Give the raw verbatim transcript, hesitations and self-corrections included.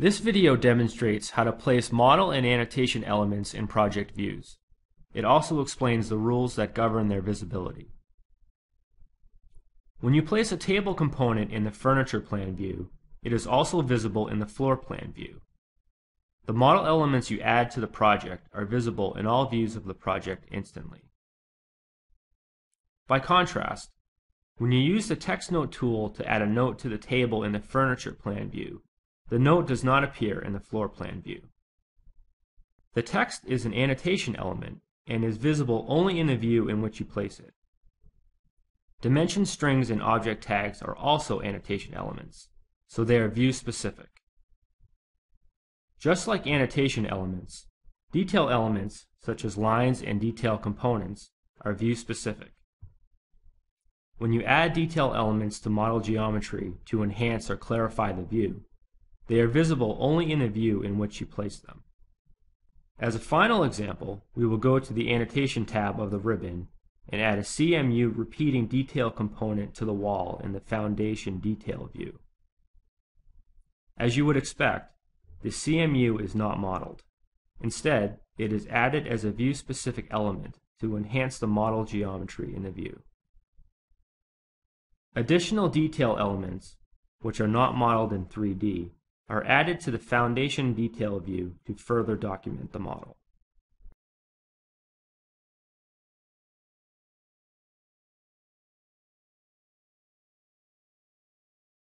This video demonstrates how to place model and annotation elements in project views. It also explains the rules that govern their visibility. When you place a table component in the furniture plan view, it is also visible in the floor plan view. The model elements you add to the project are visible in all views of the project instantly. By contrast, when you use the text note tool to add a note to the table in the furniture plan view, the note does not appear in the floor plan view. The text is an annotation element and is visible only in the view in which you place it. Dimension strings and object tags are also annotation elements, so they are view specific. Just like annotation elements, detail elements such as lines and detail components are view specific. When you add detail elements to model geometry to enhance or clarify the view, they are visible only in the view in which you place them. As a final example, we will go to the Annotation tab of the ribbon and add a C M U repeating detail component to the wall in the Foundation Detail view. As you would expect, the C M U is not modeled. Instead, it is added as a view-specific element to enhance the model geometry in the view. Additional detail elements, which are not modeled in three D, are added to the Foundation Detail view to further document the model.